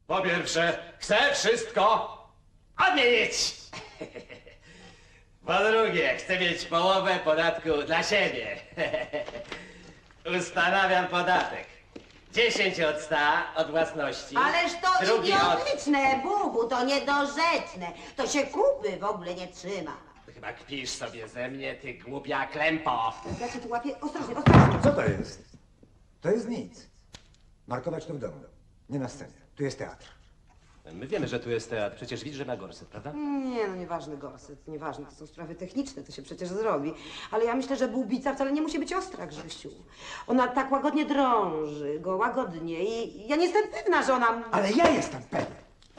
Po pierwsze, chcę wszystko odmienić. Po drugie, chcę mieć połowę podatku dla siebie. Ustanawiam podatek. 10 od 100 od własności. Ależ to drugi idiotyczne, Bubu, to niedorzeczne. To się kupy w ogóle nie trzyma. Ty chyba kpisz sobie ze mnie, ty głupia klępo. Ja cię tu łapię. Ostrożnie, ostrożnie. Co to jest? To jest nic. Markować to w domu, nie na scenie. Tu jest teatr. My wiemy, że tu jest teatr. Przecież widzisz, że ma gorset, prawda? Nie, no nieważne gorset, nieważne, to są sprawy techniczne, to się przecież zrobi. Ale ja myślę, że bułbica wcale nie musi być ostra, Grzesiu. Ona tak łagodnie drąży, go łagodnie i ja nie jestem pewna, że ona... Ale ja jestem pewien.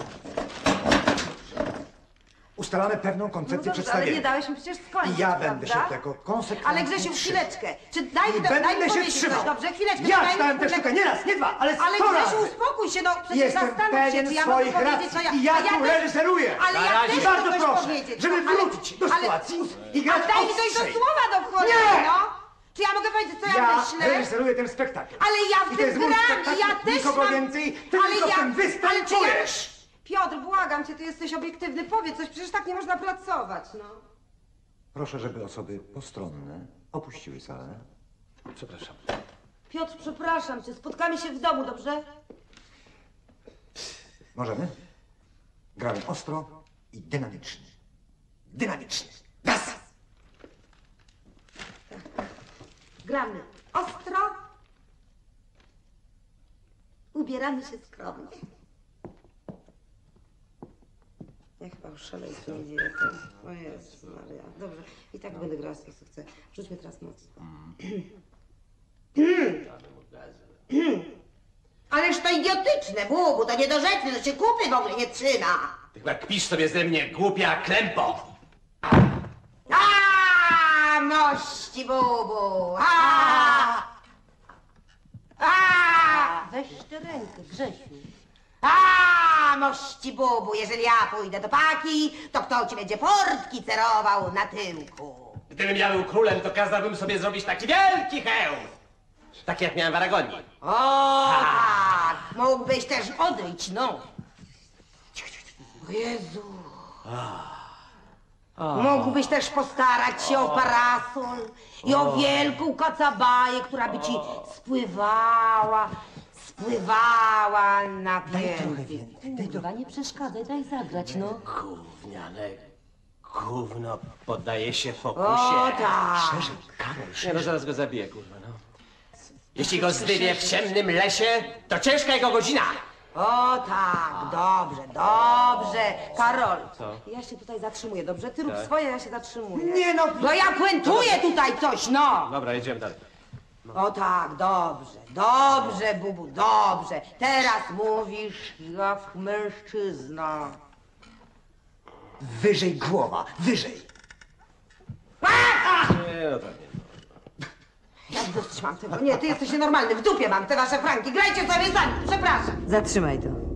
Ustalamy pewną No koncepcję dobrze, ale przedstawienia. nie dałeś mi przecież skończyć, I ja prawda? będę się tego konsekwentnie Ale Grzesiu, trzymał. chwileczkę. Czy daj mi Będę się powiedzieć trzymał. coś, dobrze? Chwileczkę. Ja daj mi wstałem tę chwilę- sztukę nie raz, nie dwa, ale 100 Ale Grzesiu, razy. uspokój się, no przecież Jestem zastanów się, pewien czy ja mogę swoich powiedzieć, racji co ja... i ja a tu też- reżyseruję. Ale Na ja razie. też Bardzo mogę coś proszę, powiedzieć. żeby no, wrócić do sytuacji i grać A daj mi dojść do ostrzej. słowa do cholery, Nie! no! Czy ja mogę powiedzieć, co ja Ja myślę? reżyseruję ten spektakl. Ale ja w I to tym jest mój gram i spektakl, ja też nikogo mam... więcej, ty Ale tylko w tym ale czy występujesz. Piotr, błagam cię, ty jesteś obiektywny, powiedz coś, przecież tak nie można pracować, no. Proszę, żeby osoby postronne opuściły salę. Przepraszam. Piotr, przepraszam cię, spotkamy się w domu, dobrze? Możemy? Gramy ostro i dynamicznie. Dynamicznie. Raz! Gramy ostro, ubieramy się skromnie. Ja chyba już szaleństwo nie dzieje. O Jezu Maria. Dobrze, i tak będę grała z tego, co chcę. Rzućmy teraz mocno. Ależ to idiotyczne, Bubu, to niedorzeczne, to się kupy w ogóle nie trzyma. Ty chyba kpisz sobie ze mnie, głupia klępo. A, mości, Bubu, Weź tę rękę, Grzesiu. mości, Bubu, jeżeli ja pójdę do paki, to kto ci będzie portki cerował na tyłku? Gdybym ja był królem, to kazałbym sobie zrobić taki wielki hełm. Taki jak miałem w Aragonii. O, tak, mógłbyś też odejść, no. O Jezu. Mógłbyś też postarać się o parasol i o wielką kacabaję, która by ci spływała na pięty. Kurwa, nie przeszkadzaj, daj zagrać, no. Gówniane gówno poddaje się fokusie. O, tak. Nie no, zaraz go zabiję, kurwa, no. Jeśli go zdywię w ciemnym lesie, to ciężka jego godzina. O tak, dobrze, dobrze. Karol, Co? ja się tutaj zatrzymuję, dobrze? Ty rób Tak. swoje, ja się zatrzymuję. Nie no! No ja puentuję tutaj coś, no! Dobra, jedziemy dalej. O tak, dobrze, dobrze, Bubu, dobrze. Teraz mówisz jak mężczyzna. Wyżej głowa, wyżej. Nie, no tak nie. Ja dość mam tego. Nie, ty jesteś nienormalny, w dupie mam te wasze franki. Grajcie sobie sami, przepraszam. Zatrzymaj to.